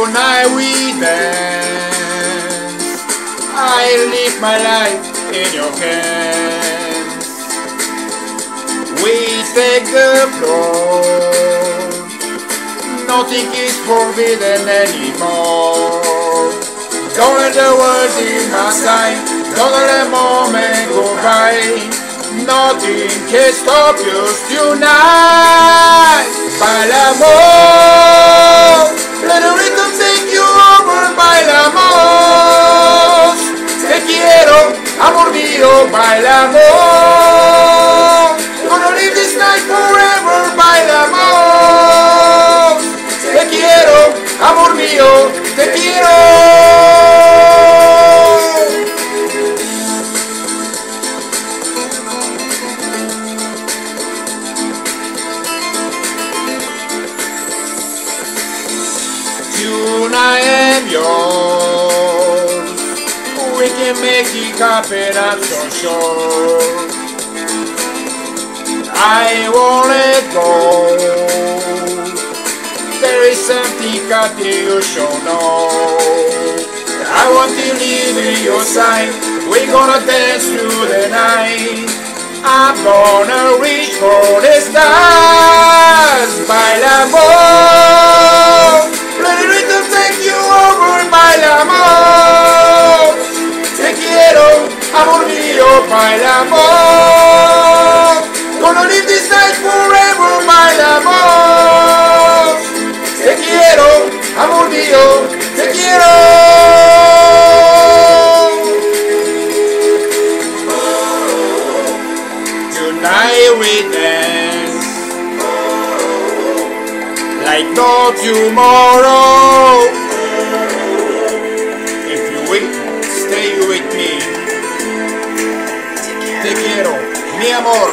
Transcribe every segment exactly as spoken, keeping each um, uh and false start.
Tonight we dance. I live my life in your hands. We take the floor. Nothing is forbidden anymore. Don't let the world in my sight. Don't let the moment go by. Nothing can stop us tonight. Bailamos. Let the rhythm take you over. Bailamos. Te quiero, amor mío. Bailamos. Gonna live this night forever. Bailamos. Te quiero, amor mío. Te quiero. Tonight I am yours. We can make it happen, I'm so sure. I won't let go. There is something that you should know. I want to live in your side. We're gonna dance through the night. I'm gonna reach for the stars. Bailamos. Let the rhythm take you over. Bailamos. Te quiero, amor mío. Bailamos. Gonna live this night forever. Bailamos. Te quiero, amor mío. Te quiero. Tonight we dance like no tomorrow. If you wait, stay with me. Te quiero, mi amor.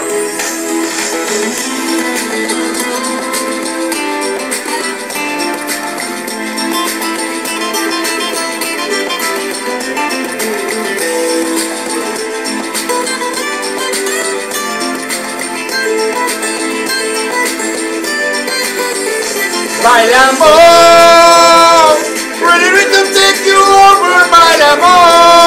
Bailamos, let the rhythm take you over. Bailamos.